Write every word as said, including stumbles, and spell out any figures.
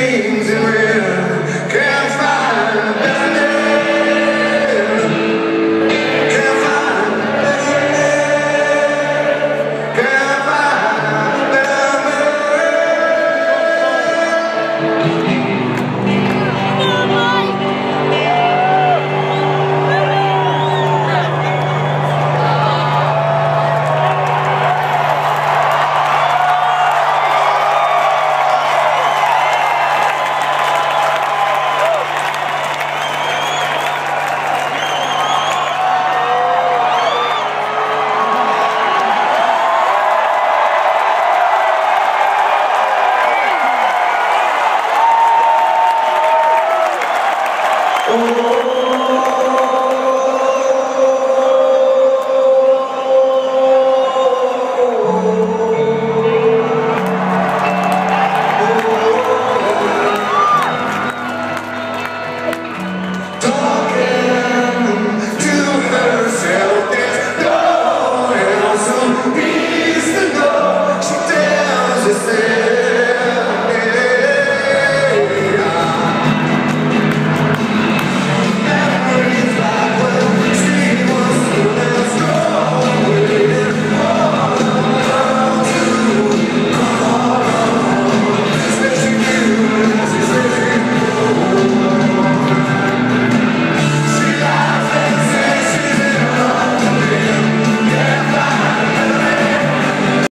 dreams and real. Can't find a better name. Can't find a better name. Can't find a better Oh